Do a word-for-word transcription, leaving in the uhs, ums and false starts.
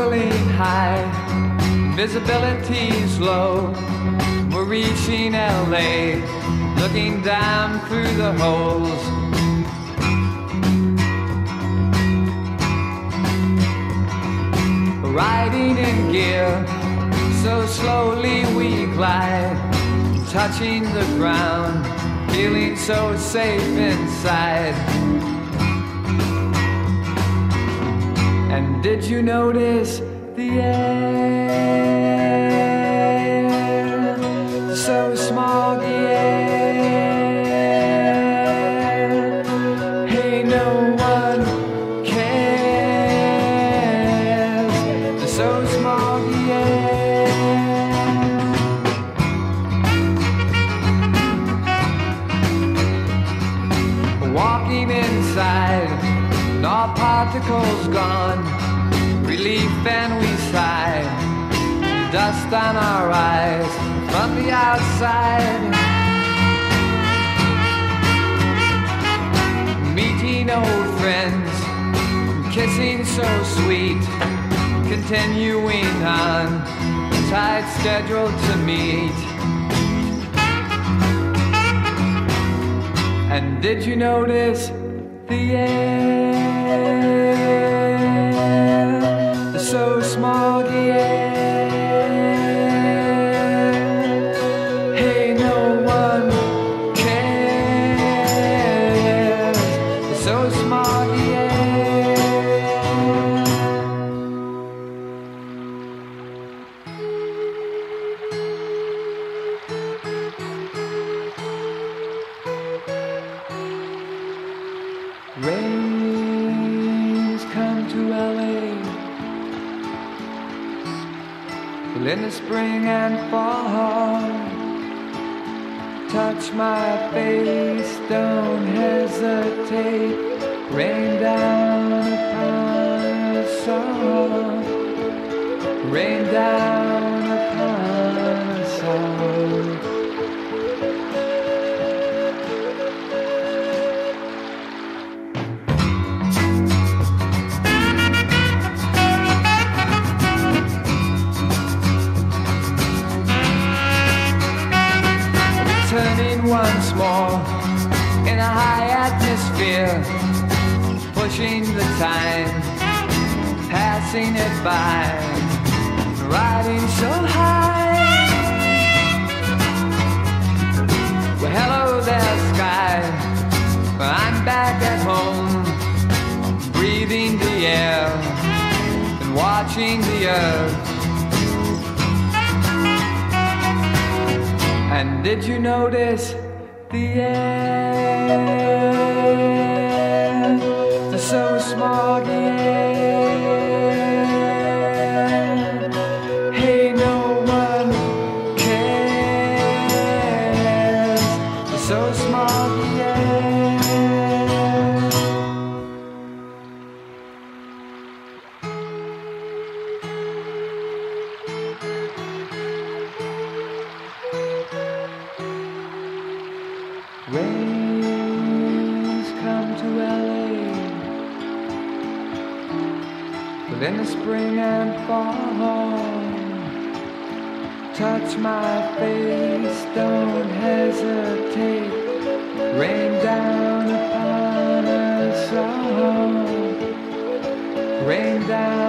circling high, visibility's low. We're reaching L A, looking down through the holes. Riding in gear, so slowly we glide, touching the ground, feeling so safe inside. And did you notice the air, so smoggy air? Hey, no one cares, the so smoggy air. Walking inside, all particles gone, relief and we sigh, dust on our eyes from the outside. Meeting old friends, kissing so sweet, continuing on, tight schedule to meet. And did you notice the air, the so smoggy air? Hey, no one cares, the so smoggy air. Rains come to L A in the spring and fall. Touch my face, don't hesitate. Rain down upon us all. Rain down upon us all. Turning once more in a high atmosphere, pushing the time, passing it by, riding so high. Well, hello there, sky, I'm back at home, breathing the air and watching the earth. And did you notice the air, the so smoggy air? Hey, no one cares, the so smoggy air. Rains come to L A in the spring and fall. Touch my face, don't hesitate. Rain down upon us all. Rain down.